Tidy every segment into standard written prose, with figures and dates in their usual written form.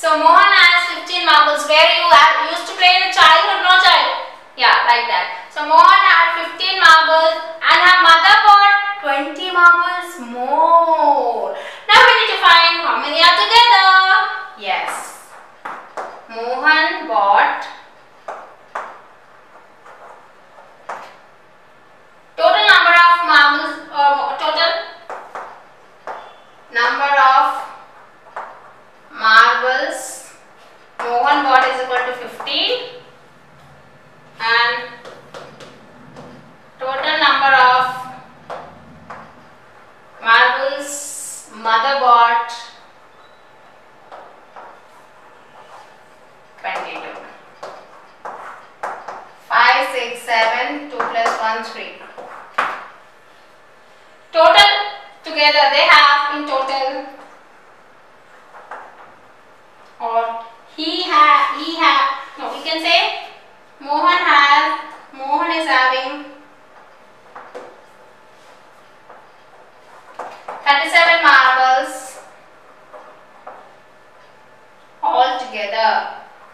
So Mohan has 15 marbles. Where you used to play in a childhood, no child? Yeah, like that. So Mohan had 15 marbles and her mother bought 20 marbles more. Now we need to find how many are together. Yes. Mohan bought total number of marbles, total number of marbles Mohan bought is equal to 15 and total number of marbles mother bought 22. 5, 6, 7, 2 plus 1, 3. Total together they have in total, or we can say Mohan is having 37 marbles all together.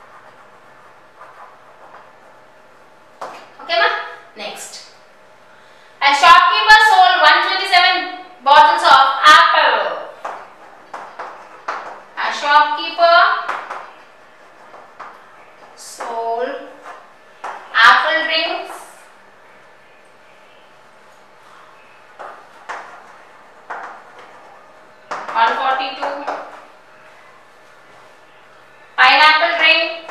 Okay ma? Next. A shopkeeper sold 127 bottles of apple. A shopkeeper sold apple drinks pineapple drink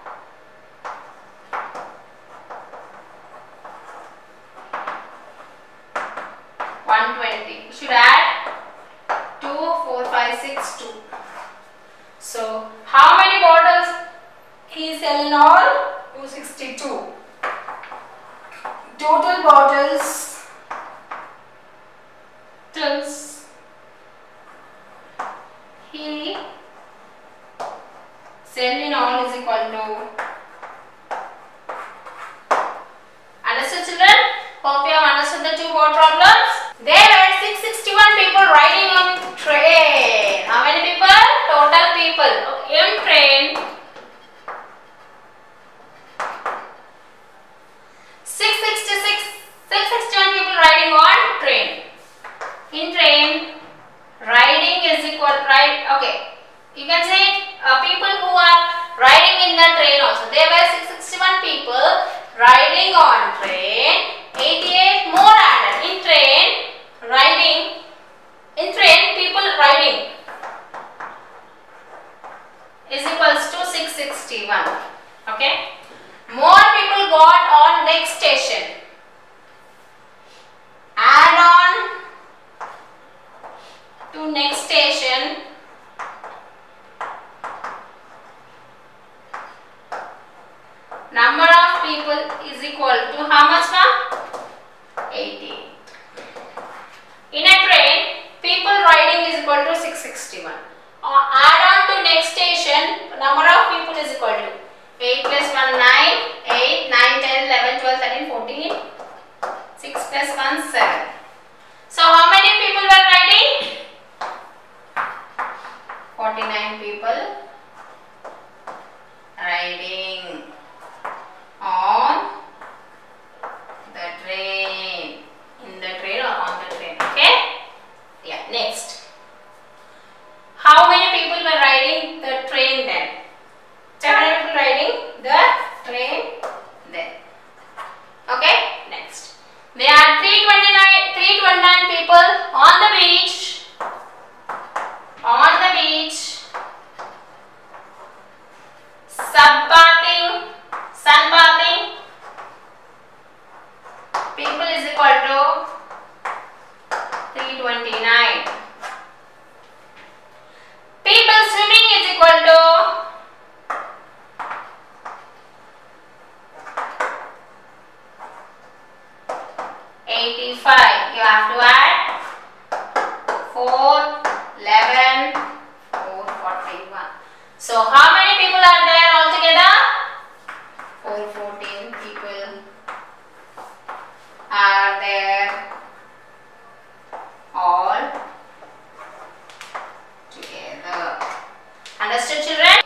120. You should add 2, 4, 5, 6, 2. So how many bottles he is selling all? 262. Total bottles he selling all is equal to. Understood children? Hope you have understood the two word problems. There were 661 people riding on train. How many people? Total people in train. 661 people riding on train. In train, riding is equal, right? Okay. You can say people who are riding in the train also. There were 661 people riding on train. 88 more added. In train, riding. In train, people riding is equals to 661. Okay. More people got on next station. Add on to next station. Number of people is equal to how much now? 80. In a train, people riding is equal to 661. Add on to next station, number of people is equal to 8 plus 1, 9, 8, 9, 10, 11, 12, 13, 14, 6 plus 1, 7. So how many people were riding? 49 people riding on the train. In the train or on the train. Okay? Yeah, next. How many people were riding the train then? 7 people riding the train then. Okay? Next. There are 329 people on the beach. On the beach. Sunbathing.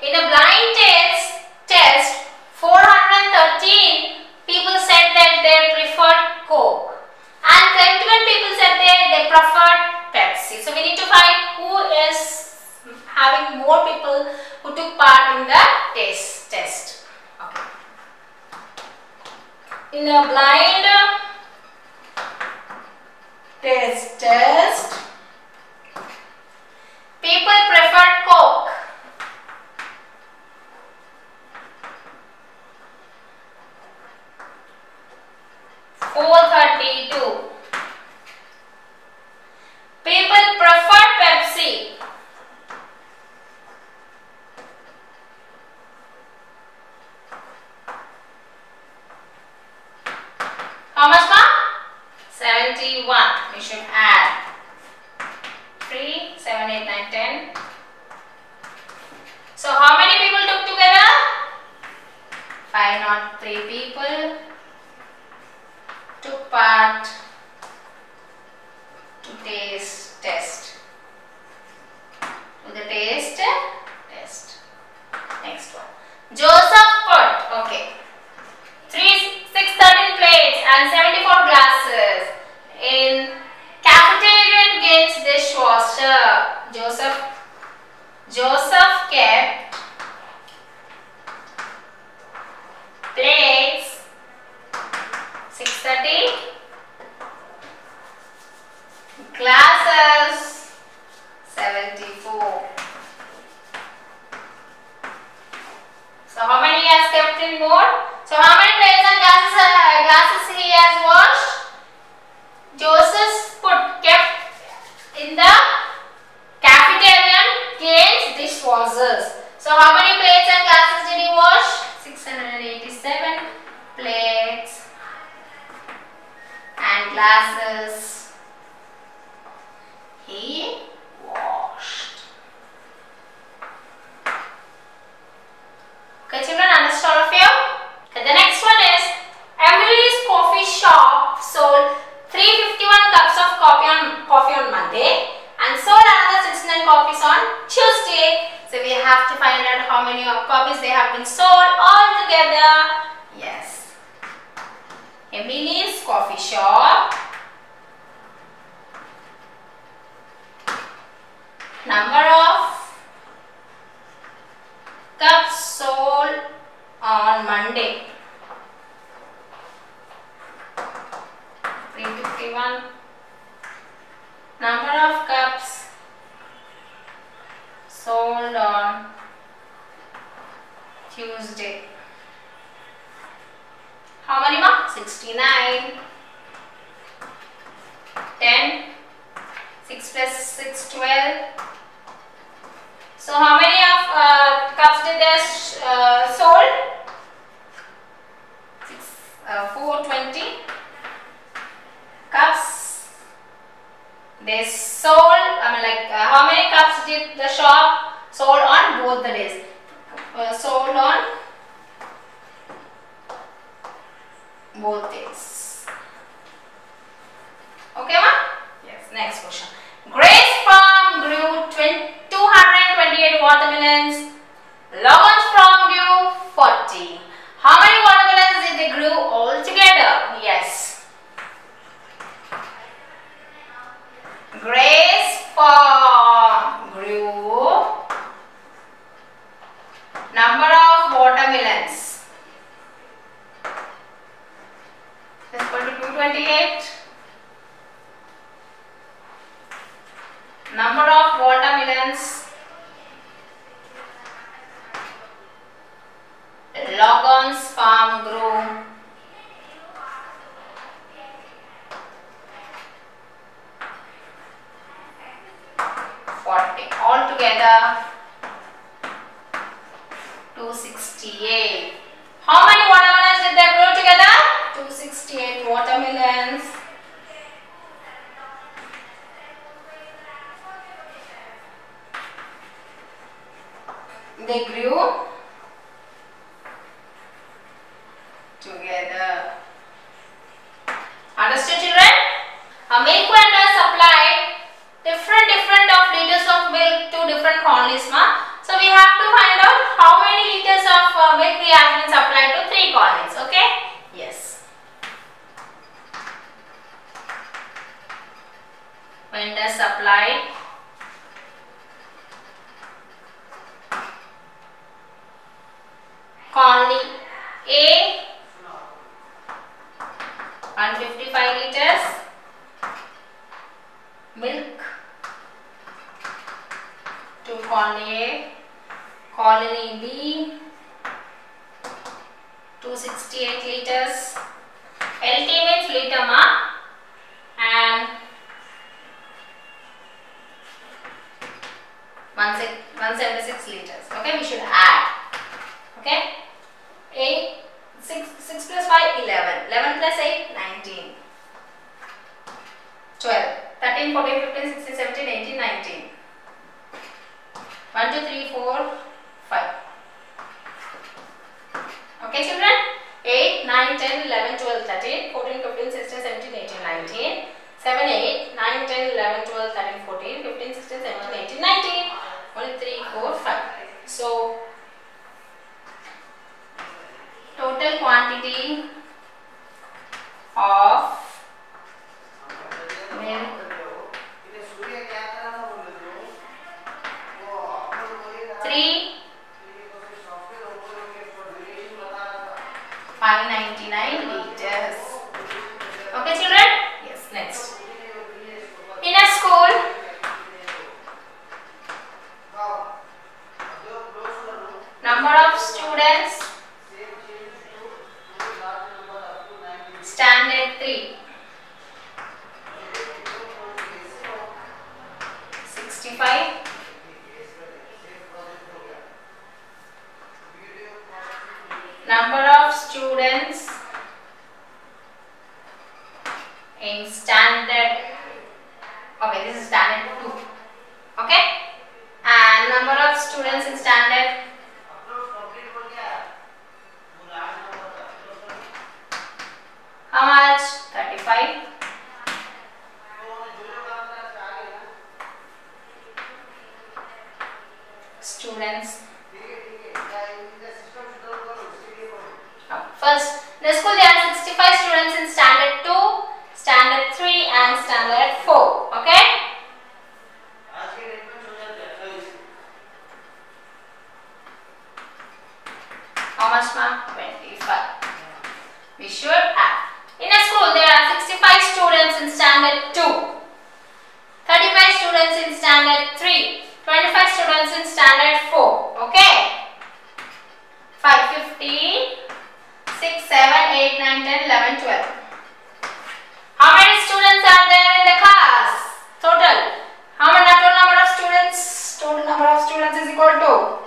In a blind test, 413 people said that they preferred Coke, and 21 people said they preferred Pepsi. So we need to find who is having more people who took part in the test. Okay. In a blind test, people preferred Coke. People preferred Pepsi. How much, ma? 71. We should add 3, 7, 8, 9, 10. So how many people took together? 503 people took part to taste test. To the taste test. Next one. Joseph put, okay, 613 plates and 74 glasses in cafeteria against dishwasher. Joseph kept plates 630, glasses 74. So how many he has kept in more? So how many plates and glasses he has washed? Joseph kept in the cafeteria against dishwashers. So how many plates and glasses did he wash? 687 plates and glasses he washed. Okay, children, understand all of you? Okay, the next one is Emily's coffee shop sold 351 cups of coffee on Monday and sold another 69 copies on Tuesday. So we have to find out how many copies they have been sold all together. Yes. Emily's coffee shop. Number of cups sold on Monday. 351. Number of cups sold on Tuesday. How many, ma? 69. 10. 6 plus 6, 12. So how many of cups did they sold? 420 cups they sold. How many cups did the shop sold on both the days? Sold on both days. Okay, ma? Yes. Next question. Grace Farm grew 228 watermelons. Logan's Farm grew 40. How many watermelons did they grow all together? Yes. Grace Farm grew number of watermelons is equal to 228. Number of watermelons Logan's Farm grew 40. Altogether 268. How many watermelons did they grow together? 268 watermelons. They grew together. Understood, children? A milk vendor supplied different of liters of milk to different colonies, ma. So we have to find out apply. Colony A 155 liters, milk to colony A. Colony B 268 liters. LT means liter ma, and 176 liters. Okay, we should add. Okay, 6 plus 5 11, 11 plus 8 19, 12, 13, 14, 15, 16, 17, 18, 19. 1, 2, 3, 4, 5. Okay, children? 8, 9, 10, 11, 12, 13, 14, 15, 16, 17, 18, 19. 7, 8, 9, 10, 11, 12, 13, 14, 15, 16, 17, 18, 19. Only 3, 4, 5. So, total quantity of milk 599 liters. Okay, children? Yes, next. In a school, number of students, standard 3, 65. Number of students in standard, okay, this is standard 2, okay, and number of students in standard how much? 35. Students. First, in the school there are 65 students in standard 2, standard 3 and standard 4. Okay? How much, ma'am? 25. We should add. In a school there are 65 students in standard 2, 35 students in standard 3, 25 students in standard 4. Okay? 5, 15, 6, 7, 8, 9, 10, 11, 12. How many students are there in the class? Total. How many total number of students? Total number of students is equal to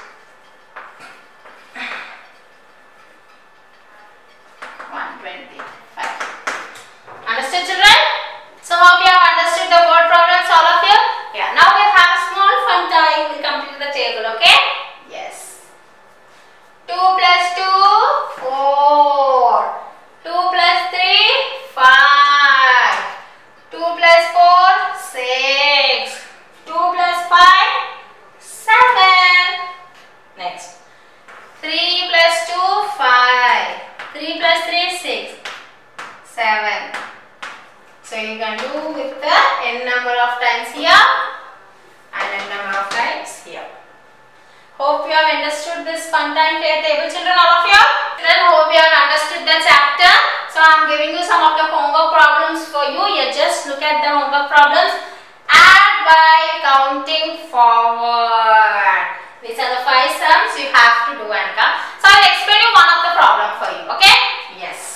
125. Understood, children? Some of you have understood the word problems, all of you? Yeah. Now we have a small fun time. We'll complete the table, okay? Yes. 2 plus 2, 4. 2 plus 3, 5. 2 plus 4, 6. 2 plus 5, 7. Next. 3 plus 2, 5. 3 plus 3, 6. 7. So you can do with the n number of times here and n number of times here. Hope you have understood this fun time table, children, all of you. Children, hope you have understood the chapter. So I am giving you some of the homework problems for you. You just look at the homework problems. Add by counting forward. These are the 5 sums you have to do, Anka. So I will explain you one of the problem for you. Okay? Yes.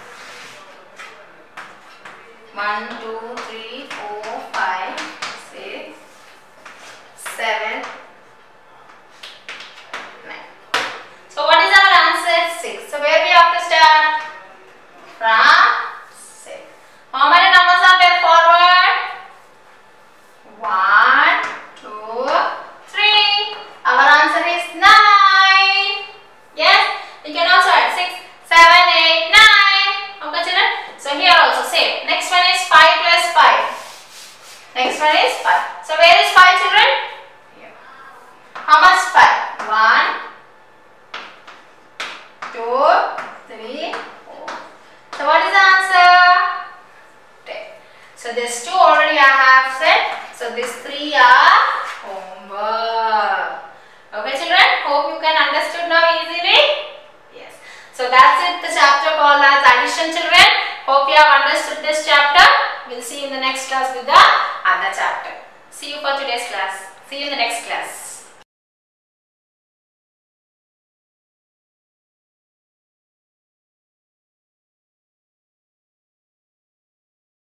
1, 2, 3, 4, 5, 6, 7, 9. So what is our answer? 6. So where we have to start? From 6. How many numbers are there forward? 1, 2, 3. Our answer is 9. your homework. Okay children, hope you can understood now easily. Yes. So that's it, the chapter called as addition children. Hope you have understood this chapter. We'll see you in the next class with the other chapter. See you for today's class. See you in the next class.